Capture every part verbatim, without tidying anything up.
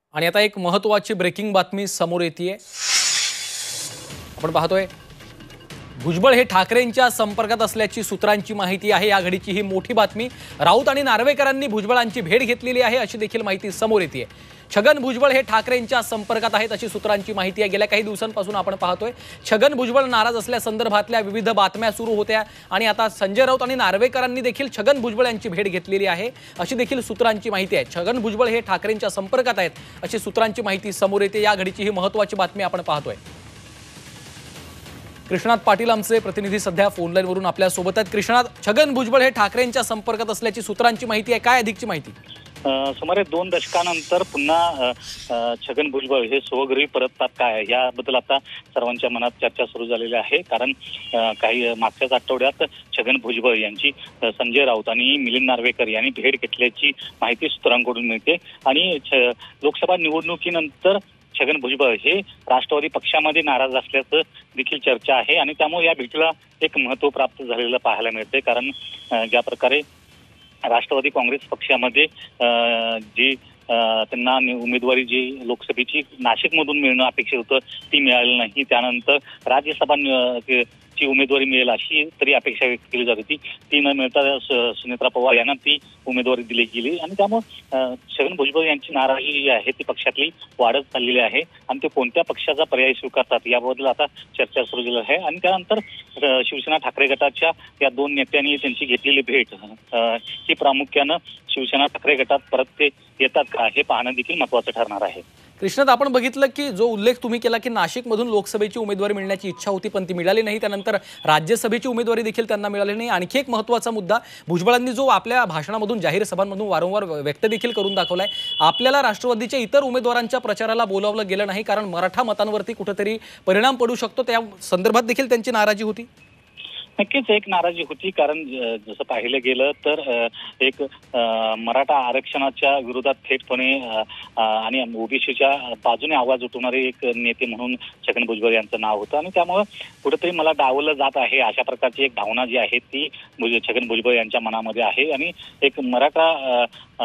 आणि आता एक महत्त्वाची ब्रेकिंग बातमी समोर येतेय। आपण पाहतोय भुजबळ हे ठाकरेंच्या संपर्कात असल्याची सूत्रांची माहिती आहे। या घडीची ही मोठी बातमी। राऊत आणि नार्वेकरांनी भुजबळांची भेट घेतलेली आहे अशी देखील माहिती समोर येतेय। छगन भुजबळ हे ठाकरेंच्या संपर्कात आहेत अशी सूत्रांची माहिती आहे। गेल्या काही दिवसांपासून आपण पाहतोय छगन भुजबळ नाराज असल्यासंदर्भातल्या विविध बातम्या सुरू होत्या आणि आता संजय राऊत आणि नार्वेकरांनी देखील छगन भुजबळ यांची भेट घेतलेली आहे अशी देखील सूत्रांची माहिती आहे। छगन भुजबळ हे ठाकरेंच्या संपर्कात आहेत अशी सूत्रांची माहिती समोर येते। या घडीची ही महत्त्वाची बातमी आपण पाहतोय। कृष्णात पाटील आमचे प्रतिनिधी सध्या फोन लाईन वरून आपल्या सोबत आहेत। कृष्णात, छगन भुजबळ हे ठाकरेंच्या संपर्कात असल्याची सूत्रांची माहिती आहे, काय अधिकची माहिती? सुमारे दोन दशकानंतर पुन्हा छगन भुजबळ हे स्वगृही परततात काय याबद्दल आता सर्वांच्या मनात चर्चा सुरू झालेली आहे। कारण काही मागच्याच आठवड्यात छगन भुजबळ यांची संजय राऊत आणि मिलिंद नार्वेकर यांनी भेट घेतल्याची माहिती सूत्रांकडून मिळते आणि लोकसभा निवडणुकीनंतर छगन भुजबळ हे राष्ट्रवादी पक्षामध्ये नाराज असल्याचं देखील चर्चा आहे आणि त्यामुळे या भेटीला एक महत्त्व प्राप्त झालेलं पाहायला मिळते। कारण ज्या प्रकारे राष्ट्रवादी काँग्रेस पक्षामध्ये जी त्यांना उमेदवारी जी लोकसभेची नाशिकमधून मिळणं अपेक्षित होतं ती मिळाली नाही, त्यानंतर राज्यसभा ची उमेदवारी मिळेल अशी तरी अपेक्षा व्यक्त केली जात होती, ती न मिळता सुनेत्रा पवार यांना ती उमेदवारी दिली गेली आणि त्यामुळे छगन भुजबळ यांची नाराजी जी आहे ती पक्षातली वाढत चाललेली आहे आणि ते कोणत्या पक्षाचा पर्याय स्वीकारतात याबद्दल आता चर्चा सुरू झाली आहे। आणि त्यानंतर शिवसेना ठाकरे गटाच्या या दोन नेत्यांनी त्यांची घेतलेली भेट ही प्रामुख्यानं शिवसेना ठाकरे गटात परत ते येतात का हे पाहणं देखील महत्त्वाचं ठरणार आहे। कृष्णात, आपण बघितलं की जो उल्लेख तुम्ही केला की नाशिकमधून लोकसभेची उमेदवारी मिळण्याची इच्छा होती पण ती मिळाली नाही, त्यानंतर राज्यसभेची उमेदवारी देखील त्यांना मिळाली नाही। आणखी एक महत्त्वाचा मुद्दा भुजबळांनी जो आपल्या भाषणामधून जाहीर सभांमधून वारंवार व्यक्त देखील करून दाखवलाय, आपल्याला राष्ट्रवादीच्या इतर उमेदवारांच्या प्रचाराला बोलावलं गेलं नाही कारण मराठा मतांवरती कुठेतरी परिणाम पडू शकतो, त्या संदर्भात देखील त्यांची नाराजी होती। नक्कीच एक नाराजी होती, कारण जसं पाहिलं गेलं तर एक मराठा आरक्षणाच्या विरोधात थेटपणे आणि ओबीसीच्या बाजूने आवाज उठवणारे एक नेते म्हणून छगन भुजबळ यांचं नाव होतं आणि त्यामुळं कुठेतरी मला डावलं जात आहे अशा प्रकारची एक भावना जी आहे ती छगन भुजबळ यांच्या मनामध्ये आहे आणि एक मराठा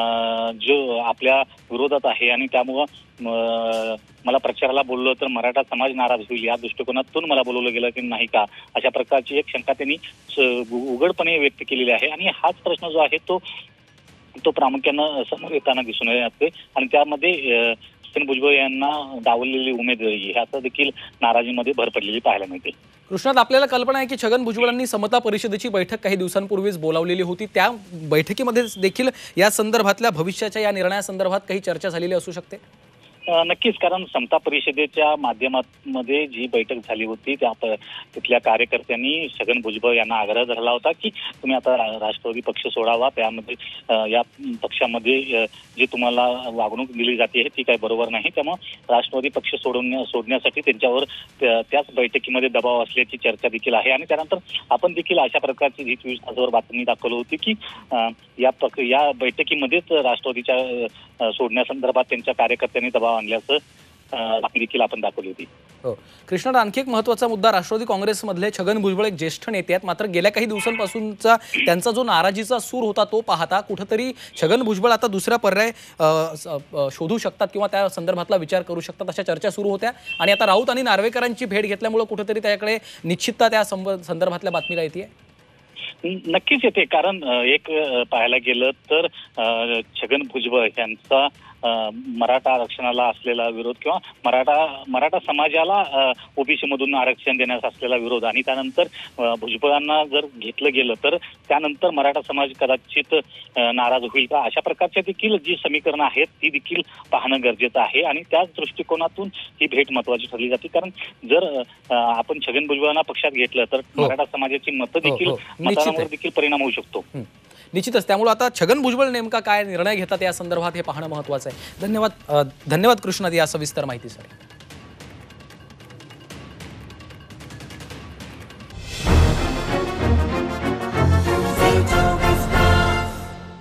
जो आपल्या विरोधात आहे आणि त्यामुळं मला प्रचाराला बोललो तर मराठा समाज नाराज होईल या दृष्टिकोनातून मला बोलवलं गेलं की नाही का, अशा प्रकारची एक शंका त्यांनी उघडपणे व्यक्त केलेली आहे आणि हाच प्रश्न जो आहे तो तो प्रामुख्यानं समोर येताना दिसून येते आणि त्यामध्ये छगन भुजबळ यांना डावललेली उमेदवारी ह्याचा देखील नाराजीमध्ये भर पडलेली पाहायला मिळते। कृष्णात, आपल्याला कल्पना आहे की छगन भुजबळांनी समता परिषदेची बैठक काही दिवसांपूर्वीच बोलावलेली होती, त्या बैठकीमध्ये देखील या संदर्भातल्या भविष्याच्या या निर्णयासंदर्भात काही चर्चा झालेली असू शकते? नक्कीच, कारण समता परिषदेच्या माध्यमामध्ये जी बैठक झाली होती त्या तिथल्या कार्यकर्त्यांनी छगन भुजबळ यांना आग्रह धरला होता की तुम्ही आता राष्ट्रवादी पक्ष सोडावा, त्यामध्ये या पक्षामध्ये जी तुम्हाला वागणूक दिली जाते ती काही बरोबर नाही, त्यामुळे राष्ट्रवादी पक्ष सोडवण्या सोडण्यासाठी त्यांच्यावर त्याच बैठकीमध्ये दबाव असल्याची चर्चा देखील आहे। आणि त्यानंतर आपण देखील अशा प्रकारची जी चोवीस तासावर बातमी दाखवली होती की या पक्ष या बैठकीमध्येच राष्ट्रवादीच्या सोडण्यासंदर्भात त्यांच्या कार्यकर्त्यांनी दबाव आणल्याचं बातमी देखील आपण दाखवली होती। हो कृष्णा, आणखी एक महत्त्वाचा मुद्दा, राष्ट्रवादी काँग्रेसमधले छगन भुजबळ एक ज्येष्ठ नेते आहेत, मात्र गेल्या काही दिवसांपासूनचा त्यांचा जो नाराजीचा सूर होता तो पाहता कुठेतरी छगन भुजबळ आता दुसरा पर्याय शोधू शकतात किंवा त्या संदर्भातला विचार करू शकतात अशा चर्चा सुरू होत्या आणि आता राऊत आणि नार्वेकरांची भेट घेतल्यामुळे कुठेतरी त्याकडे निश्चितता त्या संदर्भातल्या बातमीला येते। नक्कीच येते, कारण एक पाहायला गेलं तर छगन भुजबळ यांचा मराठा आरक्षणाला असलेला विरोध किंवा मराठा मराठा समाजाला ओबीसी मधून आरक्षण देण्यास असलेला विरोध आणि त्यानंतर भुजबळांना जर घेतलं गेलं तर त्यानंतर मराठा समाज कदाचित नाराज होईल का, अशा प्रकारच्या देखील जी समीकरणं आहेत ती देखील पाहणं गरजेचं आहे आणि त्याच दृष्टिकोनातून ही भेट महत्त्वाची ठरली जाते। कारण जर आपण छगन भुजबळांना पक्षात घेतलं तर मराठा समाजाची मतं देखील मतांवर देखील परिणाम होऊ शकतो। निश्चितच, त्यामुळे आता छगन भुजबळ नेमका काय निर्णय घेतात या संदर्भात हे पाहणं महत्त्वाचं आहे। धन्यवाद धन्यवाद कृष्णात या सविस्तर माहितीसाठी।